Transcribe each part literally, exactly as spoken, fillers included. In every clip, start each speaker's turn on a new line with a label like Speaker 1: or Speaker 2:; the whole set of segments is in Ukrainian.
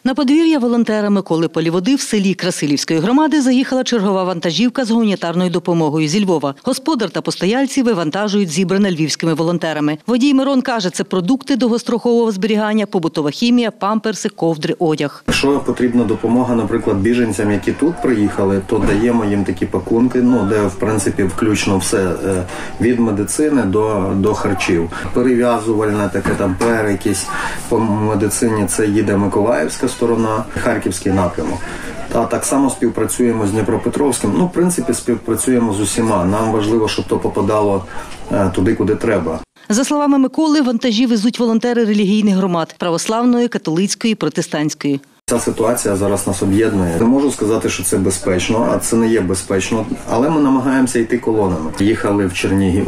Speaker 1: На подвір'я волонтера Миколи Поліводи в селі Красилівської громади заїхала чергова вантажівка з гуманітарною допомогою зі Львова. Господар та постояльці вивантажують зібране львівськими волонтерами. Водій Мирон каже, це продукти довгострокового зберігання, побутова хімія, памперси, ковдри, одяг.
Speaker 2: Якщо потрібна допомога, наприклад, біженцям, які тут приїхали, то даємо їм такі пакунки, ну, де, в принципі, включно все від медицини до, до харчів. Перев'язувальне таке, там, перекись по медицині, це їде Миколаївська сторона, Харківський напрямок. А так само співпрацюємо з Дніпропетровським. Ну, в принципі, співпрацюємо з усіма. Нам важливо, щоб то попадало туди, куди треба.
Speaker 1: За словами Миколи, вантажі везуть волонтери релігійних громад – православної, католицької, протестантської.
Speaker 2: Ця ситуація зараз нас об'єднує. Не можу сказати, що це безпечно, а це не є безпечно. Але ми намагаємося йти колонами. Їхали в Чернігів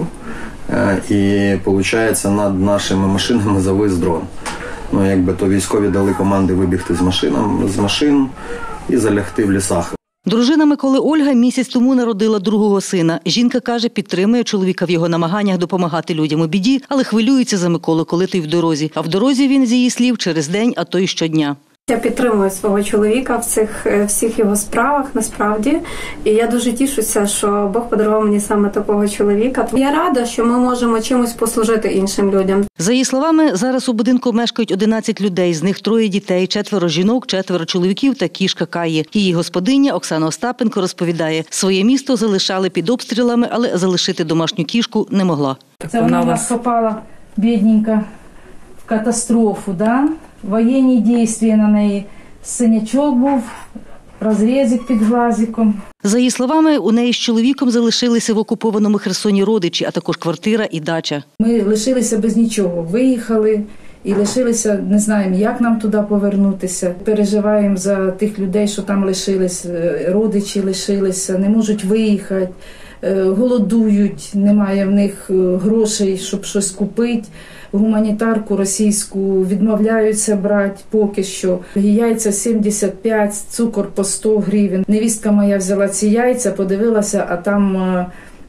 Speaker 2: і, виходить, над нашими машинами завис дрон. Ну, якби то військові дали команди вибігти з машин, з машин і залягти в лісах.
Speaker 1: Дружина Миколи Ольга місяць тому народила другого сина. Жінка каже, підтримує чоловіка в його намаганнях допомагати людям у біді, але хвилюється за Миколу, коли той в дорозі. А в дорозі він, з її слів, через день, а то й щодня.
Speaker 3: Я підтримую свого чоловіка в цих всіх його справах, насправді. І я дуже тішуся, що Бог подарував мені саме такого чоловіка. Я рада, що ми можемо чимось послужити іншим людям.
Speaker 1: За її словами, зараз у будинку мешкають одинадцять людей, з них троє дітей, четверо жінок, четверо чоловіків та кішка Каї. Її господиня Оксана Остапенко розповідає, своє місто залишали під обстрілами, але залишити домашню кішку не могла.
Speaker 4: Це вона у нас попала, бідненька, в катастрофу, да? Воєнні дії на неї, синячок був, розрізик під глазиком.
Speaker 1: За її словами, у неї з чоловіком залишилися в окупованому Херсоні родичі, а також квартира і дача.
Speaker 4: Ми лишилися без нічого, виїхали і лишилися, не знаємо, як нам туди повернутися. Переживаємо за тих людей, що там лишились, родичі лишилися, не можуть виїхати, голодують, немає в них грошей, щоб щось купити. Гуманітарку російську відмовляються брати поки що. Яйця сімдесят п'ять, цукор по сто гривень. Невістка моя взяла ці яйця, подивилася, а там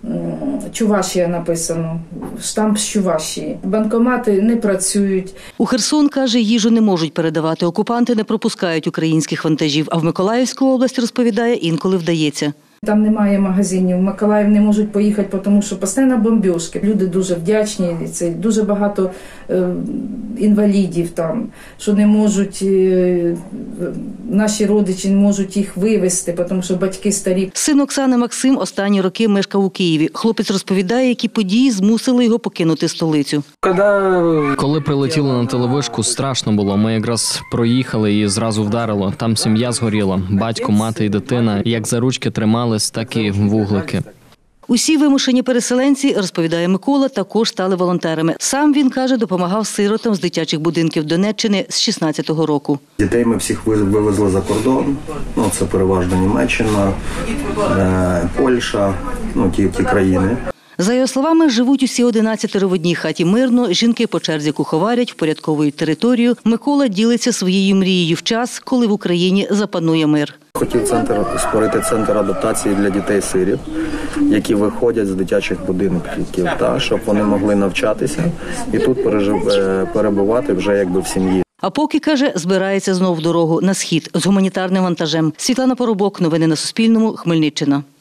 Speaker 4: Чувашія написано, штамп з Чувашії. Банкомати не працюють.
Speaker 1: У Херсон, каже, їжу не можуть передавати. Окупанти не пропускають українських вантажів, а в Миколаївську область, розповідає, інколи вдається.
Speaker 4: Там немає магазинів, в Миколаїв не можуть поїхати, тому що постійно бомбіжки. Люди дуже вдячні, це дуже багато е, інвалідів там, що не можуть, е, наші родичі не можуть їх вивезти, тому що батьки старі.
Speaker 1: Син Оксани Максим останні роки мешкав у Києві. Хлопець розповідає, які події змусили його покинути столицю.
Speaker 5: Коли прилетіли на телевишку, страшно було. Ми якраз проїхали і зразу вдарило. Там сім'я згоріла, батько, мати і дитина, як за ручки тримали, так і вуглики.
Speaker 1: Усі вимушені переселенці, розповідає Микола, також стали волонтерами. Сам він, каже, допомагав сиротам з дитячих будинків Донеччини з шістнадцятого року.
Speaker 2: Дітей ми всіх вивезли за кордон. Ну, це переважно Німеччина, Польща, ну, ті, ті країни.
Speaker 1: За його словами, живуть усі одинадцятеро в одній хаті мирно, жінки по черзі куховарять, впорядковують територію. Микола ділиться своєю мрією в час, коли в Україні запанує мир.
Speaker 2: Хотів центр, створити центр адаптації для дітей-сиріт, які виходять з дитячих будинків, та, щоб вони могли навчатися і тут перебувати вже якби в сім'ї.
Speaker 1: А поки, каже, збирається знов в дорогу на схід з гуманітарним вантажем. Світлана Поробок, новини на Суспільному, Хмельниччина.